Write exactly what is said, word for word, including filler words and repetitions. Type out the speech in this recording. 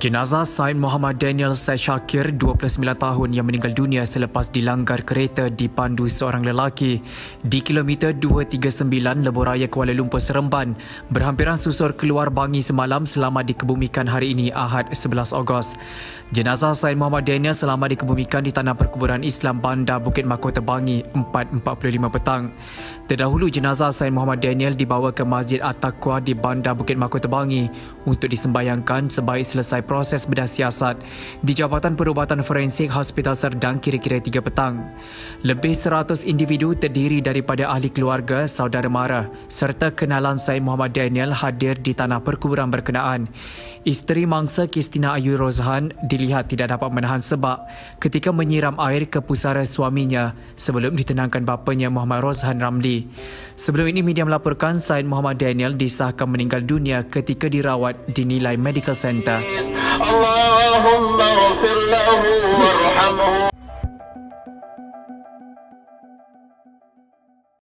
Jenazah Said Muhammad Daniel Said Shakir, dua puluh sembilan tahun yang meninggal dunia selepas dilanggar kereta dipandu seorang lelaki di kilometer dua tiga sembilan Lebuhraya Kuala Lumpur Seremban berhampiran susur keluar Bangi semalam selama dikebumikan hari ini Ahad sebelas Ogos. Jenazah Said Muhammad Daniel selama dikebumikan di Tanah Perkuburan Islam Bandar Bukit Mahkota Bangi empat empat puluh lima petang. Terdahulu jenazah Said Muhammad Daniel dibawa ke Masjid At-Taqwa di Bandar Bukit Mahkota Bangi untuk disembayangkan sebaik selesai proses bedah siasat di Jabatan Perubatan Forensik Hospital Serdang kira-kira tiga petang. Lebih seratus individu terdiri daripada ahli keluarga, saudara mara serta kenalan Said Muhammad Daniel hadir di tanah perkuburan berkenaan. Isteri mangsa Kristina Ayu Rozhan dilihat tidak dapat menahan sebab ketika menyiram air ke pusara suaminya sebelum ditenangkan bapanya Muhammad Rozhan Ramli. Sebelum ini media melaporkan Said Muhammad Daniel disahkan meninggal dunia ketika dirawat di Nilai Medical Center. Allahumma ghfir lahu warhamhu.